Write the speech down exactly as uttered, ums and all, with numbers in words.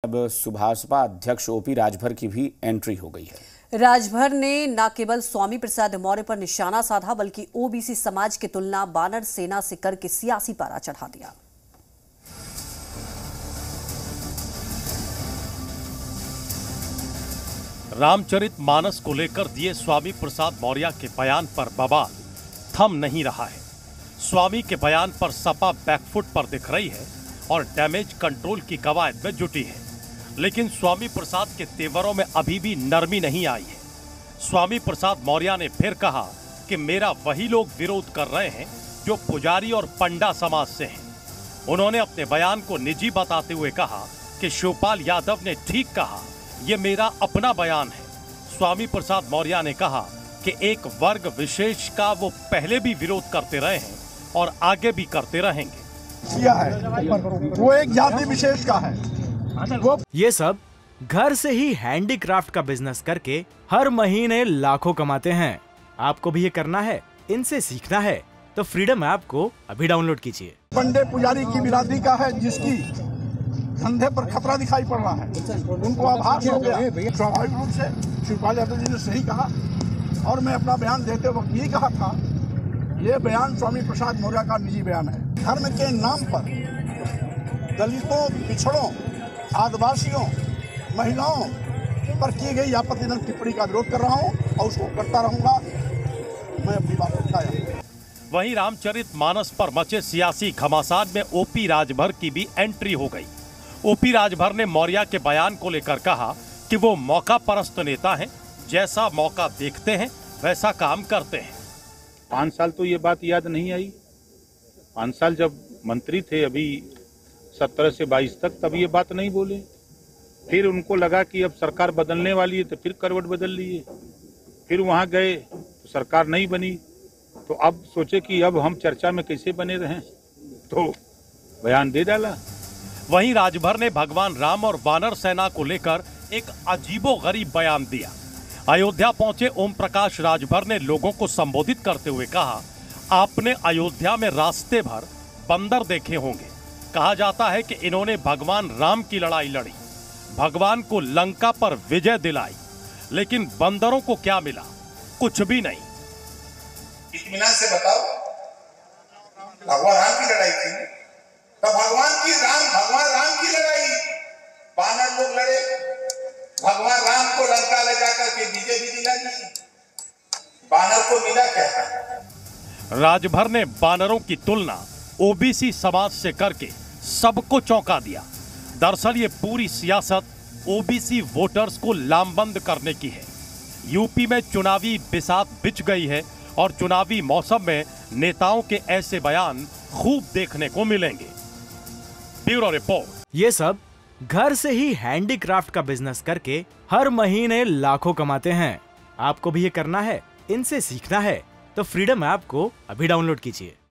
अब सुभाषपा अध्यक्ष ओपी राजभर की भी एंट्री हो गई है। राजभर ने न केवल स्वामी प्रसाद मौर्य पर निशाना साधा बल्कि ओबीसी समाज की तुलना बानर सेना से करके सियासी पारा चढ़ा दिया। रामचरित मानस को लेकर दिए स्वामी प्रसाद मौर्य के बयान पर बवाल थम नहीं रहा है। स्वामी के बयान पर सपा बैकफुट पर दिख रही है और डैमेज कंट्रोल की कवायद में जुटी है, लेकिन स्वामी प्रसाद के तेवरों में अभी भी नरमी नहीं आई है। स्वामी प्रसाद मौर्य ने फिर कहा कि मेरा वही लोग विरोध कर रहे हैं जो पुजारी और पंडा समाज से हैं। उन्होंने अपने बयान को निजी बताते हुए कहा कि शिवपाल यादव ने ठीक कहा, ये मेरा अपना बयान है। स्वामी प्रसाद मौर्य ने कहा कि एक वर्ग विशेष का वो पहले भी विरोध करते रहे हैं और आगे भी करते रहेंगे। किया है वो एक जाति विशेष का है। वो ये सब घर से ही हैंडीक्राफ्ट का बिजनेस करके हर महीने लाखों कमाते हैं। आपको भी ये करना है, इनसे सीखना है तो फ्रीडम ऐप को अभी डाउनलोड कीजिए। पंडे पुजारी की बिरादरी का है जिसकी धंधे पर खतरा दिखाई पड़ रहा है, उनको आभास हो गया। स्वाभाविक रूप से शिवपाल यादव जी ने सही कहा और मैं अपना बयान देते वक्त यही कहा था, ये बयान स्वामी प्रसाद मौर्य का निजी बयान है। धर्म के नाम पर दलितों, पिछड़ों, आदिवासियों, महिलाओं पर की गई आपत्तिजनक टिप्पणी का विरोध कर रहा हूं और उसको करता रहूंगा। मैं अपनी बात बताया। वहीं रामचरित मानस पर मचे सियासी घमासान में ओपी राजभर की भी एंट्री हो गई। ओपी राजभर ने मौर्य के बयान को लेकर कहा कि वो मौका परस्त नेता हैं, जैसा मौका देखते हैं वैसा काम करते हैं। पाँच साल तो ये बात याद नहीं आई। पाँच साल जब मंत्री थे, अभी सत्रह से बाईस तक, तब ये बात नहीं बोले। फिर उनको लगा कि अब सरकार बदलने वाली है तो फिर करवट बदल लिए। फिर वहां गए तो सरकार नहीं बनी, तो अब सोचे कि अब हम चर्चा में कैसे बने रहें, तो बयान दे डाला। वहीं राजभर ने भगवान राम और वानर सेना को लेकर एक अजीबोगरीब बयान दिया। अयोध्या पहुंचे ओम प्रकाश राजभर ने लोगों को संबोधित करते हुए कहा, आपने अयोध्या में रास्ते भर बंदर देखे होंगे। कहा जाता है कि इन्होंने भगवान राम की लड़ाई लड़ी, भगवान को लंका पर विजय दिलाई, लेकिन बंदरों को क्या मिला? कुछ भी नहीं। इत्मीनान से बताओ, भगवान राम की लड़ाई थी तो भगवान की राम भगवान राम की लड़ाई बानर लोग लड़े, भगवान राम को लंका ले जाकर के विजय भी दिला दी, बानर को मिला क्या? राजभर ने बानरों की तुलना ओबीसी समाज से करके सबको चौंका दिया। दरअसल ये पूरी सियासत ओबीसी वोटर्स को लामबंद करने की है। यूपी में चुनावी बिसात बिछ गई है और चुनावी मौसम में नेताओं के ऐसे बयान खूब देखने को मिलेंगे। Bureau report. ये सब घर से ही हैंडीक्राफ्ट का बिजनेस करके हर महीने लाखों कमाते हैं। आपको भी ये करना है, इनसे सीखना है तो फ्रीडम ऐप को अभी डाउनलोड कीजिए।